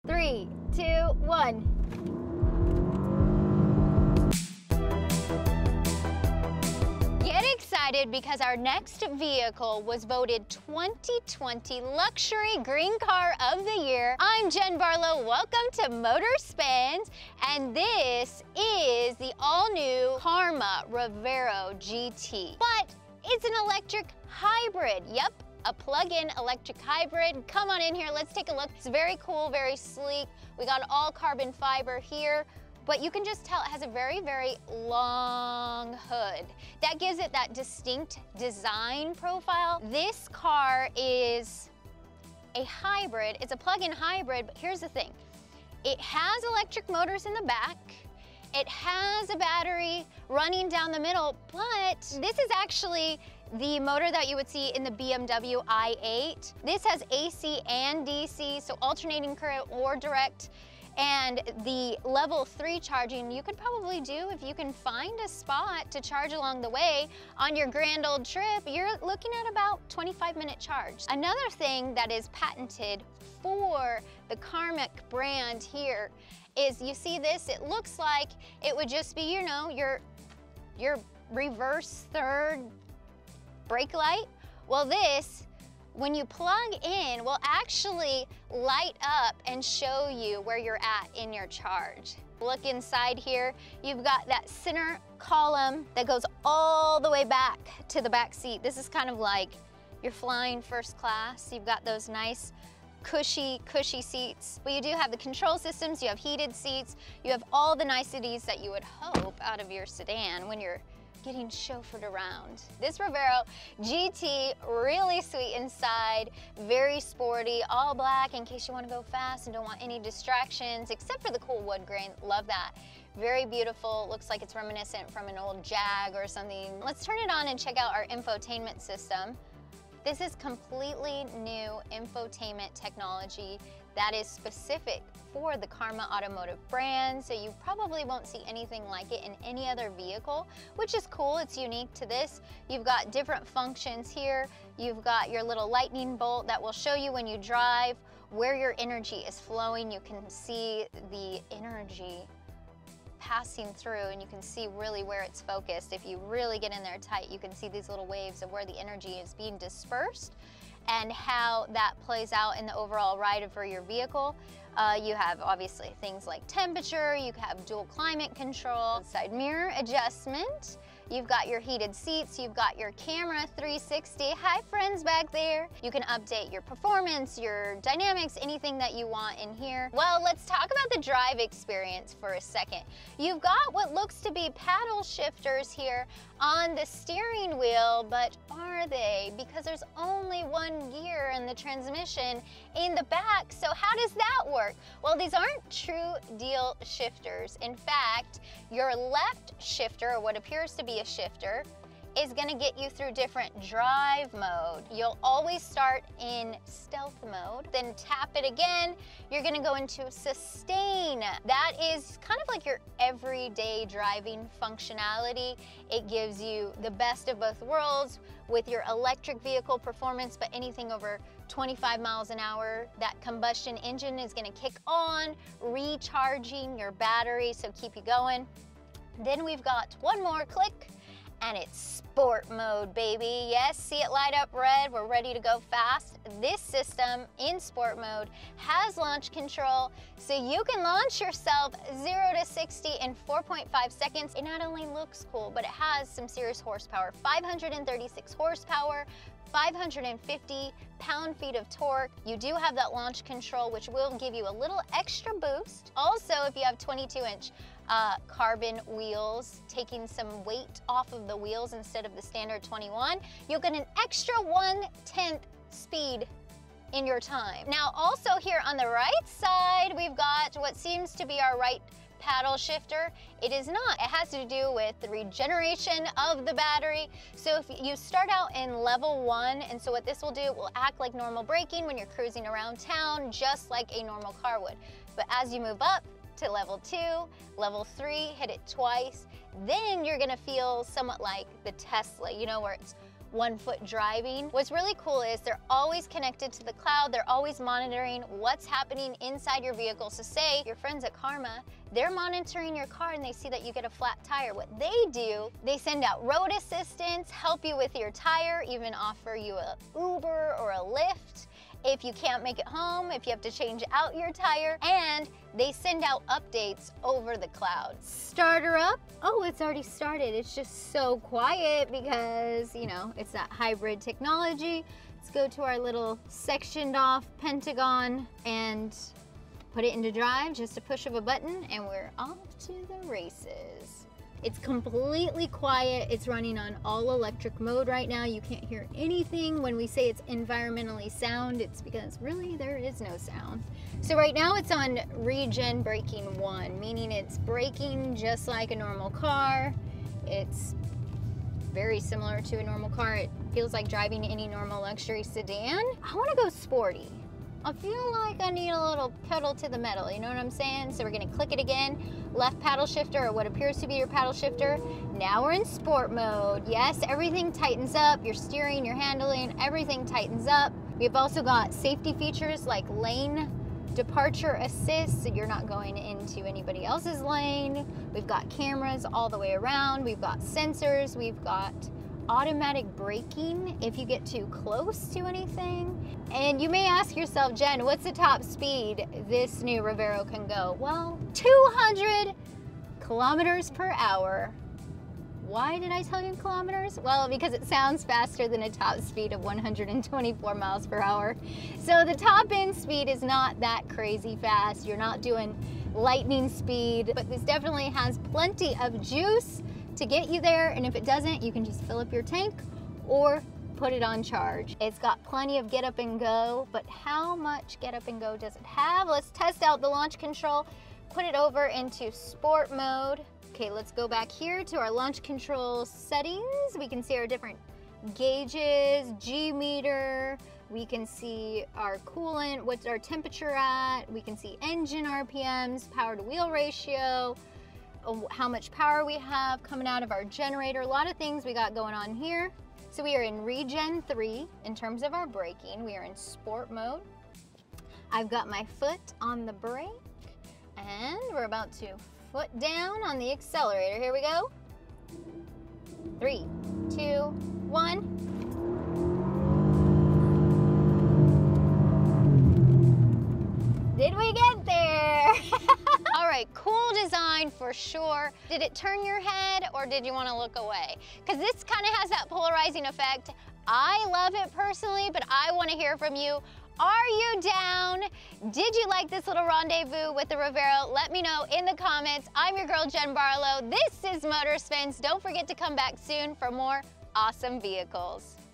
3, 2, 1. Get excited because our next vehicle was voted 2020 Luxury Green Car of the Year. I'm Jen Barlow, welcome to Motor Spins, and this is the all-new Karma Revero GT. But it's an electric hybrid, yep. A plug-in electric hybrid. Come on in here, let's take a look. It's very cool, very sleek. We got all carbon fiber here, but you can just tell it has a very, very long hood. That gives it that distinct design profile. This car is a hybrid. It's a plug-in hybrid, but here's the thing. It has electric motors in the back. It has a battery running down the middle, but this is actually the motor that you would see in the BMW i8. This has AC and DC, so alternating current or direct. And the level 3 charging you could probably do if you can find a spot to charge along the way on your grand old trip. You're looking at about 25-minute charge. Another thing that is patented for the Karmic brand here is, you see this, it looks like it would just be, you know, your reverse third brake light. Well, this, when you plug in, will actually light up and show you where you're at in your charge. Look inside here, you've got that center column that goes all the way back to the back seat. This is kind of like you're flying first class. You've got those nice cushy seats. But you do have the control systems, you have heated seats, you have all the niceties that you would hope out of your sedan when you're getting chauffeured around. This Revero GT, really sweet inside, very sporty, all black in case you want to go fast and don't want any distractions, except for the cool wood grain. Love that. Very beautiful, looks like it's reminiscent from an old Jag or something. Let's turn it on and check out our infotainment system. This is completely new infotainment technology that is specific for the Karma Automotive brand, so you probably won't see anything like it in any other vehicle, which is cool. It's unique to this. You've got different functions here. You've got your little lightning bolt that will show you when you drive where your energy is flowing. You can see the energy passing through, and you can see really where it's focused. If you really get in there tight, you can see these little waves of where the energy is being dispersed and how that plays out in the overall ride for your vehicle. You have obviously things like temperature, you have dual climate control, side mirror adjustment, you've got your heated seats, you've got your camera 360. Hi friends back there. You can update your performance, your dynamics, anything that you want in here. Well, let's talk about the drive experience for a second. You've got what looks to be paddle shifters here on the steering wheel, but are they? Because there's only one gear in the transmission in the back, so how does that work? Well, these aren't true deal shifters. In fact, your left shifter, or what appears to be a shifter, is going to get you through different drive mode. You'll always start in stealth mode, then tap it again. You're going to go into sustain. That is kind of like your everyday driving functionality. It gives you the best of both worlds with your electric vehicle performance, but anything over 25 miles an hour, that combustion engine is going to kick on, recharging your battery, so keep you going. Then we've got one more click, and it's sport mode, baby. Yes, see it light up red, we're ready to go fast. This system in sport mode has launch control, so you can launch yourself 0 to 60 in 4.5 seconds. It not only looks cool, but it has some serious horsepower, 536 horsepower, 550 pound-feet of torque. You do have that launch control, which will give you a little extra boost. Also, if you have 22-inch carbon wheels, taking some weight off of the wheels instead of the standard 21, you'll get an extra 1/10 speed in your time. Now, also here on the right side, we've got what seems to be our right paddle shifter. It is not. It has to do with the regeneration of the battery. So if you start out in level 1, and so what this will do, it will act like normal braking when you're cruising around town, just like a normal car would. But as you move up to level 2, level 3, hit it twice, then you're gonna feel somewhat like the Tesla, you know, where it's 1 foot driving. What's really cool is they're always connected to the cloud. They're always monitoring what's happening inside your vehicle. So say your friends at Karma, they're monitoring your car and they see that you get a flat tire. What they do, they send out road assistance, help you with your tire, even offer you a Uber or a Lyft if you can't make it home, if you have to change out your tire, and they send out updates over the cloud. Start her up. Oh, it's already started. It's just so quiet because, you know, it's that hybrid technology. Let's go to our little sectioned off Pentagon and put it into drive, just a push of a button, and we're off to the races. It's completely quiet. It's running on all electric mode right now. You can't hear anything. When we say it's environmentally sound, it's because really there is no sound. So right now it's on regen braking 1, meaning it's braking just like a normal car. It's very similar to a normal car. It feels like driving any normal luxury sedan. I want to go sporty. I feel like I need a little pedal to the metal, you know what I'm saying? So we're gonna click it again, left paddle shifter, or what appears to be your paddle shifter. Now we're in sport mode. Yes, everything tightens up, your steering, your handling, everything tightens up. We've also got safety features like lane departure assist, so you're not going into anybody else's lane. We've got cameras all the way around. We've got sensors, we've got automatic braking if you get too close to anything. And you may ask yourself, Jen, what's the top speed this new Revero can go? Well, 200 kilometers per hour. Why did I tell you in kilometers? Well, because it sounds faster than a top speed of 124 miles per hour. So the top end speed is not that crazy fast. You're not doing lightning speed, but this definitely has plenty of juice to get you there, and if it doesn't, you can just fill up your tank or put it on charge. It's got plenty of get up and go, but how much get up and go does it have? Let's test out the launch control, put it over into sport mode. Okay, let's go back here to our launch control settings. We can see our different gauges, G meter, we can see our coolant, what's our temperature at, we can see engine RPMs, power to wheel ratio, how much power we have coming out of our generator, a lot of things we got going on here. So we are in regen 3 in terms of our braking. We are in sport mode. I've got my foot on the brake and we're about to foot down on the accelerator. Here we go. 3, 2, 1. Did we get there? All right, cool design for sure. Did it turn your head or did you want to look away? Because this kind of has that polarizing effect. I love it personally, but I want to hear from you. Are you down? Did you like this little rendezvous with the Revero? Let me know in the comments. I'm your girl, Jen Barlow. This is Motor Spins. Don't forget to come back soon for more awesome vehicles.